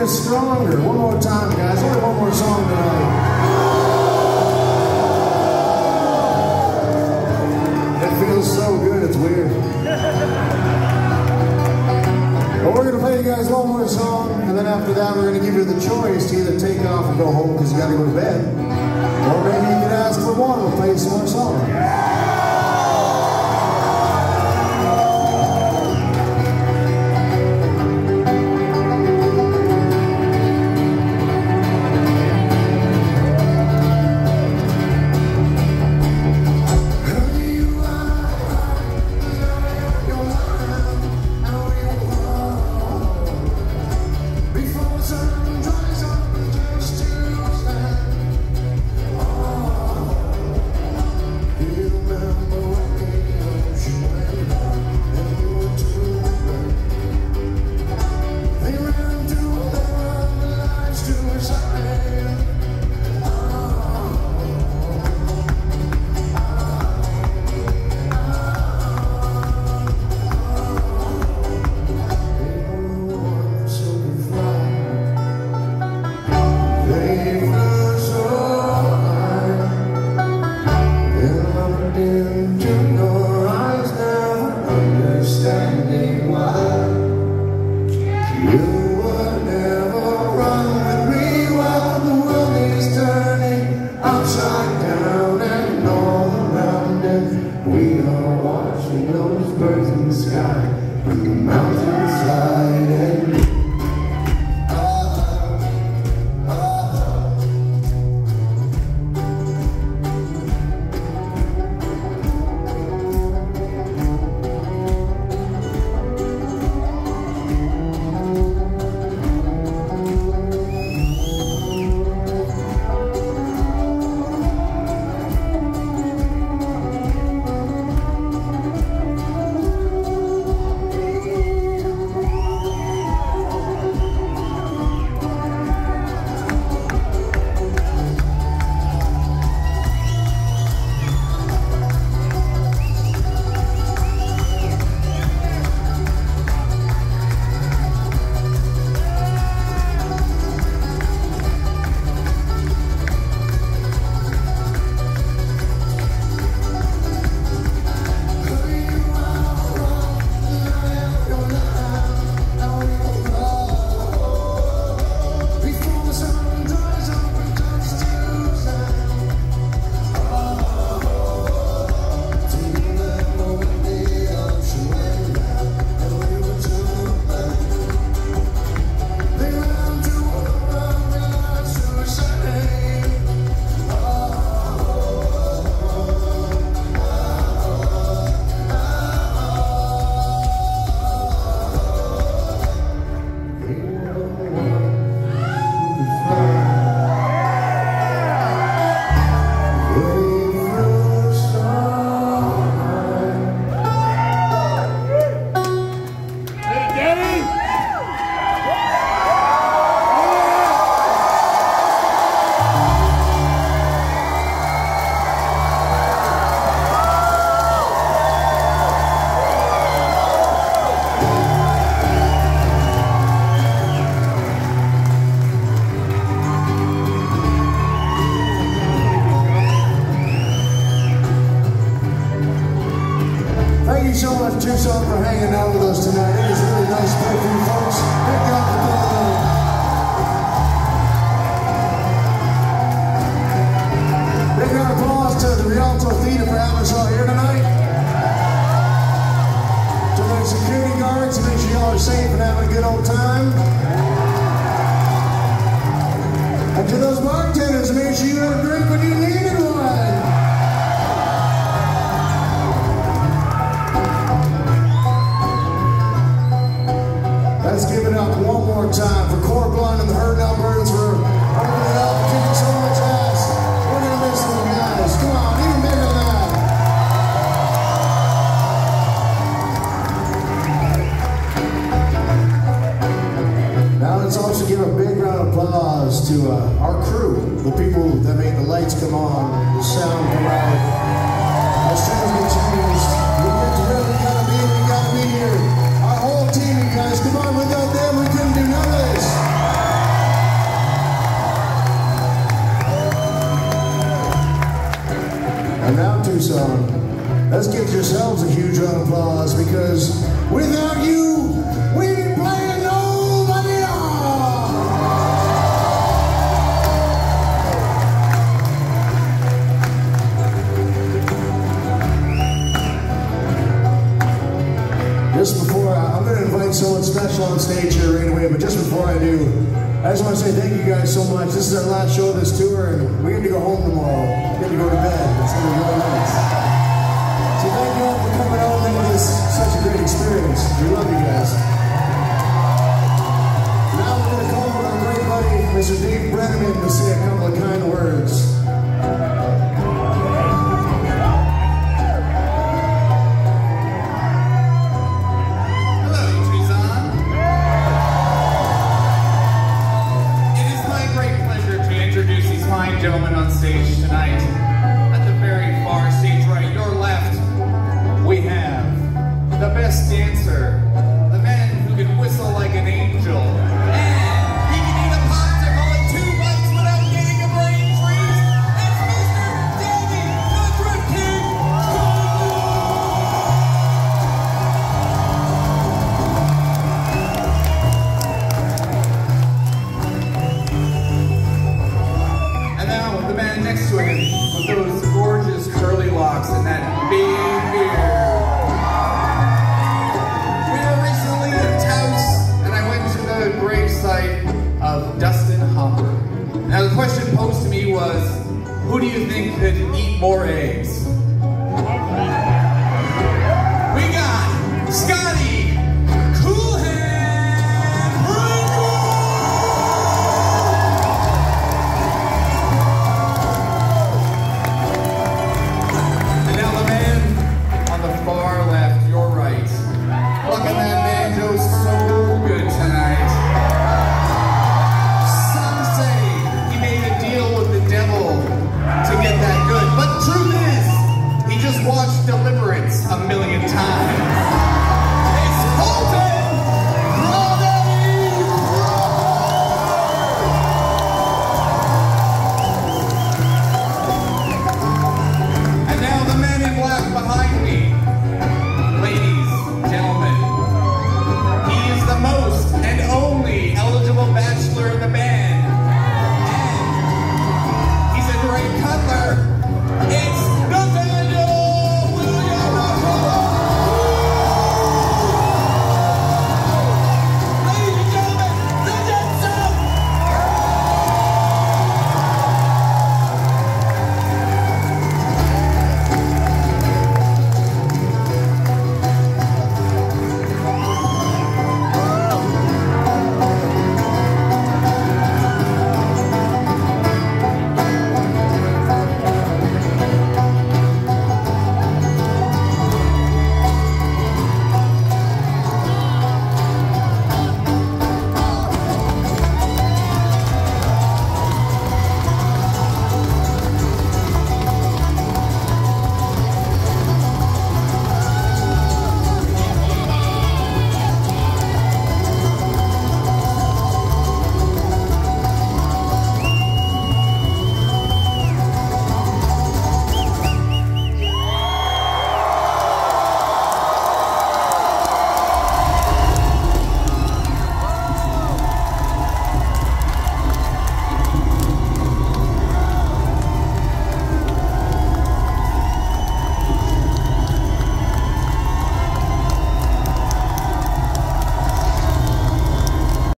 us stronger. One more time, guys. Only one more song tonight. It feels so good, it's weird. But we're going to play you guys one more song, and then after that we're going to give you the choice to either take off and go home because you got to go to bed, or maybe you can ask for one, we'll play you some more songs. Thank you so much, Tucson, for hanging out with us tonight. It is really nice to play for you folks. Big God for playing. Big round of applause to the Rialto Theater for having us all here tonight. To the security guards, to make sure y'all are safe and having a good old time. And to those bartenders, make sure you have a drink when you needed one. Let's give it up one more time for Core Blunt and the Hurt Albertans for opening it up and kicking so much ass. We're going to miss them guys. Come on, even bigger than that. Now let's also give a big round of applause to our crew, the people that make the lights come on, the sound come out. As soon as we changed, we get to where we gotta be here. Our whole team, you guys, come on, without them we couldn't do none of this. Let's give yourselves a huge round of applause, because without you, we ain't playing nobody on. Just before, I'm going to invite someone special on stage here right away, but just before I do, I just want to say thank you guys so much. This is our last show of this tour, and we get to go home tomorrow. We get to go to bed. It's going to be really nice. So thank you all for coming out and making this such a great experience. We love you guys. Now we're going to call on our great buddy, Mr. Dave Brenneman, to say a couple of kind words. Gentlemen on stage tonight. At the very far stage right, your left, we have the best dancer, the man who can whistle like an angel, and he can eat a popsicle in 2 bites without getting a brain freeze. It's Mr. Davey, the Drip King. The man next to him with those gorgeous curly locks and that big beard. We were recently in Tucson, and I went to the gravesite of Dustin Hopper. Now the question posed to me was, who do you think could eat more eggs? We got Scotty watched Deliverance a million times.